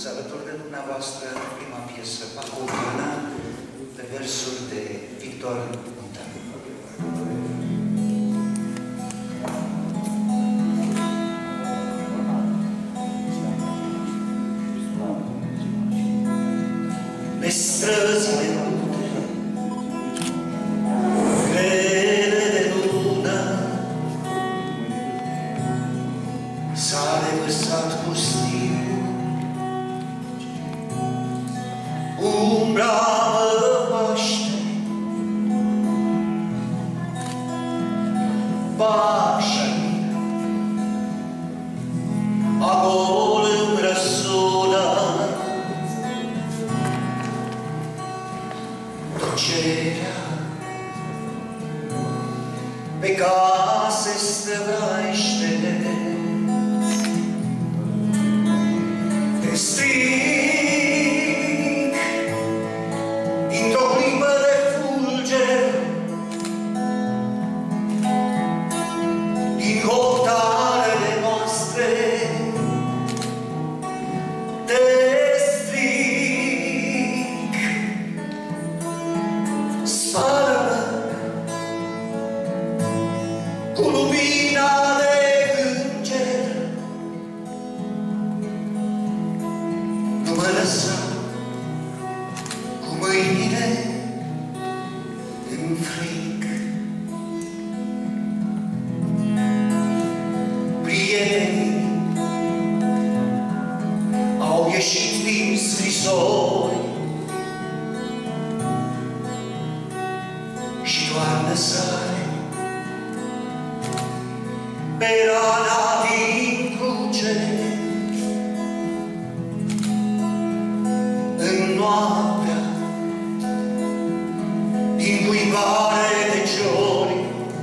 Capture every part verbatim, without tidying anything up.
alături de dumneavoastră prima piesă, Pacovana, de versuri de Victor Munteanu. Pe străzile multe, grele de lună, s-a revărsat pustiu. Umbra mă paște, pașa-i, acolo îmi răsună tăcerea pe case străvraiește. Te strig dintr-o clipă de fulger, din hoptarele noastre. Te strig, spală-mă cu lumina de înger. Nu mă lăsa cu mâinile în fric. Prietenii au ieșit din scrisori și doar lăsare pe rana din cruce. În noaptea din cuibare de ciori,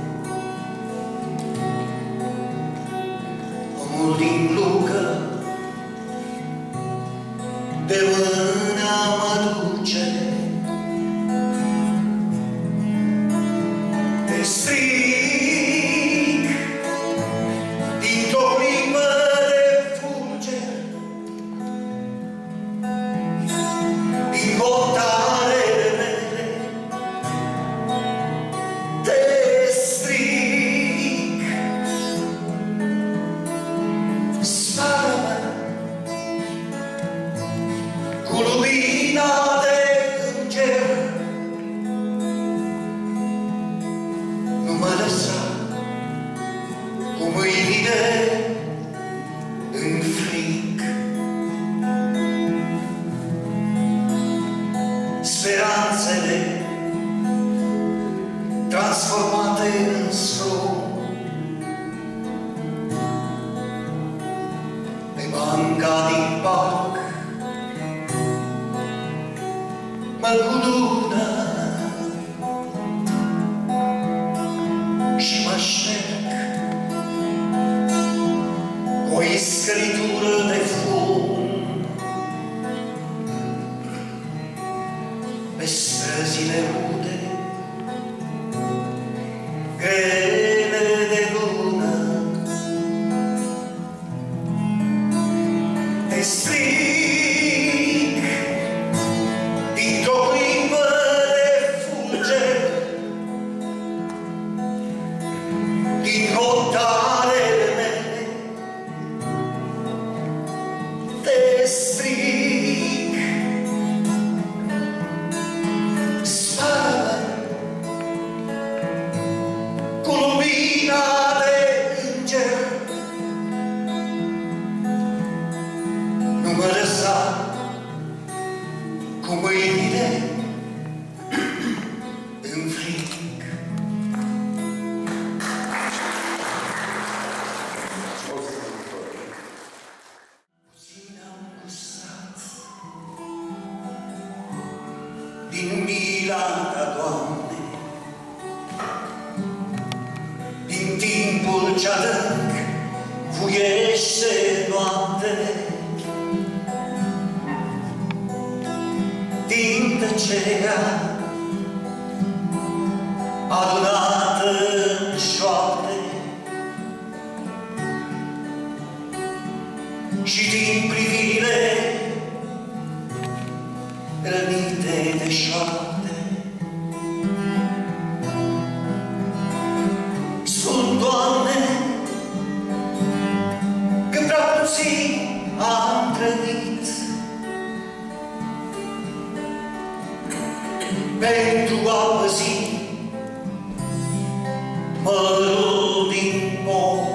omul din glucă de mână mă duce. Te strig dintr-o clipă de fulger, din hoptarele mele. Te strig, spală-mă cu lumina de înger. Nu mă lăsa cu mâinile în fric. Speranțele transformate în strom, pe banca din parc mă culună și mă șterg cu o iscăritură de fum. Pe străzile rude, grele de lună, te strig dintr-o clipă de fulger, din hoptarele mele. Te strig, spală cu lumina de înger. Nu mă lăsa cu mâinile în fric. Puțin am gustat din mila ta, Doamne, din timpul ce adânc vuiește noaptele, din tăcerea adunată în șoapte și din privire rănite de șoapte. Sunt, Doamne, că prea puțin am trăit pentru a păzi mărul din om.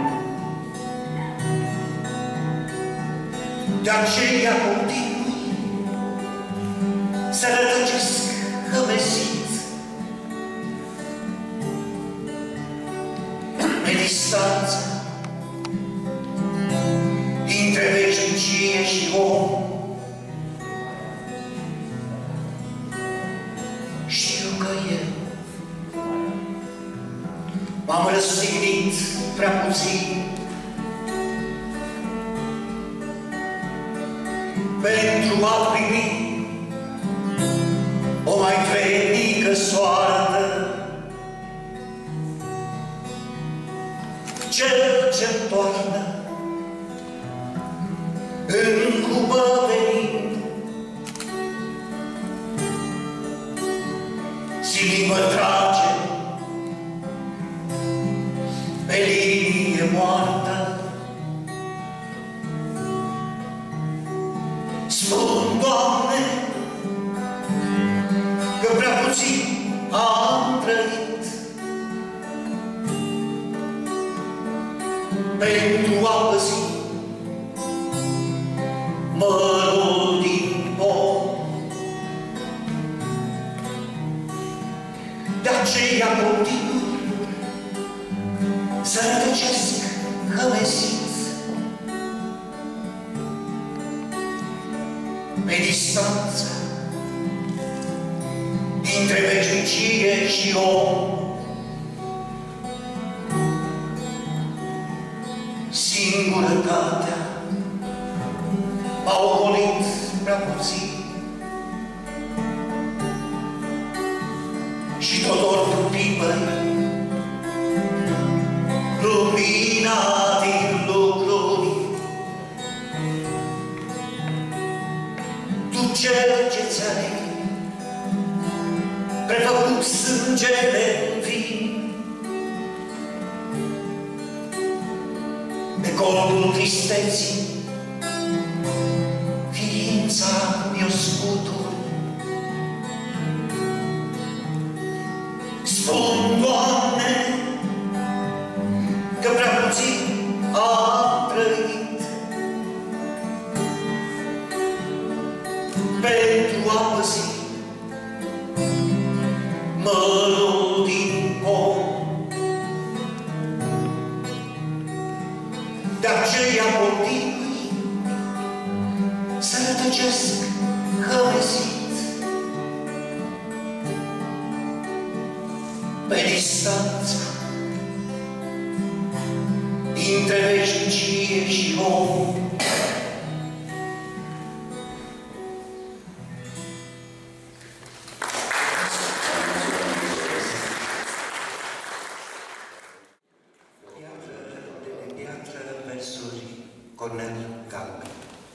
De aceea continui să rătăcesc hămesit pe distanță dintre veșnicie și om. Știu că eu m-am răstignit prea puțin pentru a primi o mai vrednică soartă. Cel ce-mi toarnă în cupă venind, zi mă trage pe linie moartă. Spun, Doamne, că prea puțin am trăit pentru a păzi mărul din om. De aceea continui să rătăcesc hămesit pe distanță dintre veșnicie și om. Singurătatea m-a ocolit prea puțin și tot oricum pipăi lumina din lucruri. Tu cel ce ți-ai prefăcut sângele în vin, pe coldul tristeții ființa mi-o scutur. Spun, Doamne, că prea puțin am trăit pentru a păzi mărul din om. De aceea continui să rătăcesc hămesit pe distanță dintre veșnicie și om. Iată versuri Cornel Galben.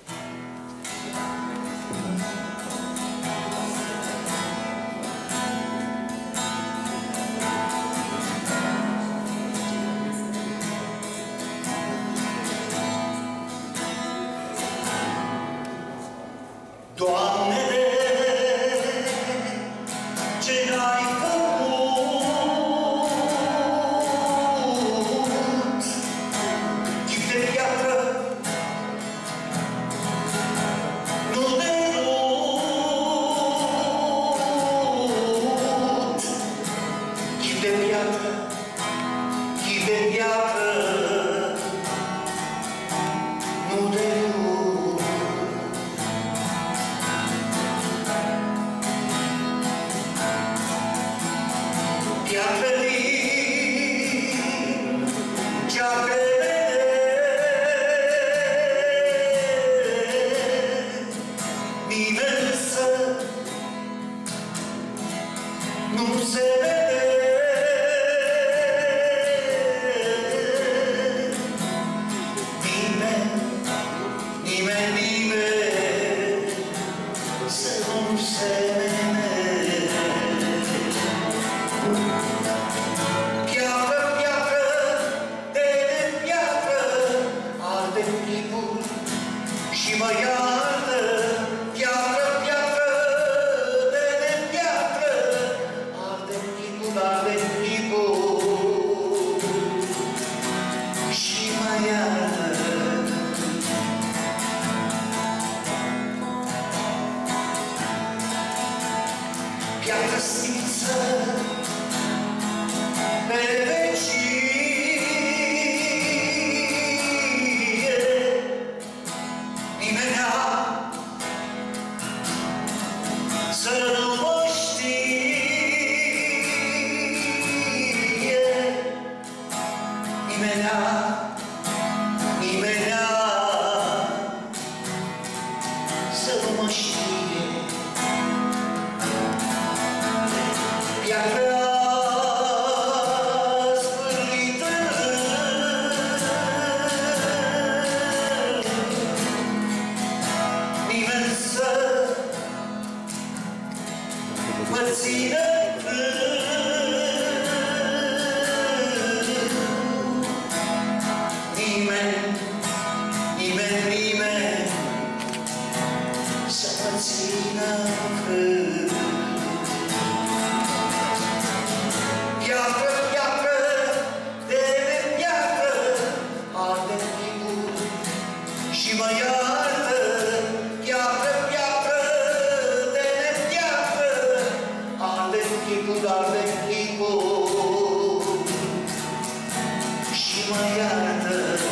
Doamne, ce n-ai făcut, chip de piatră știe. Piatra spârlită, nimeni să mă țină nimeni, nimeni, nimeni să mă țină frânt. Piatră, piatră, de piatră, arde chipul și mă iartă. Piatră, piatră, de piatră, arde chipul, arde chipul și mă iartă.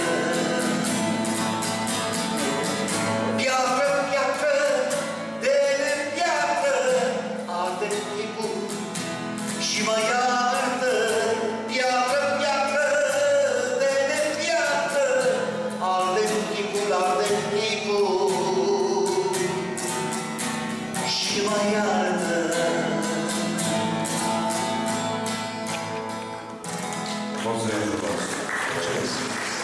Piatră, piatră, de piatră, arde chipul și mă iartă. Piatră, piatră, de piatră, arde chipul, arde chipul și mă iartă. Mulțumesc.